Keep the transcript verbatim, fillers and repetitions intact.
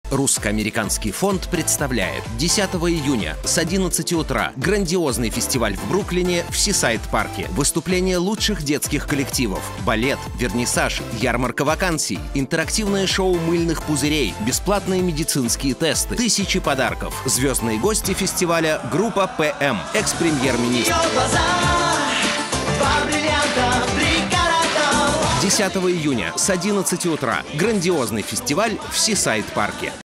Русско-американский фонд представляет десятого июня с одиннадцати утра грандиозный фестиваль в Бруклине в Сисайд-парке. Выступления лучших детских коллективов, балет, вернисаж, ярмарка вакансий, интерактивное шоу мыльных пузырей, бесплатные медицинские тесты, тысячи подарков. Звездные гости фестиваля — группа ПМ, экс-премьер-министр. десятого июня с одиннадцати утра грандиозный фестиваль в Сисайд-парке.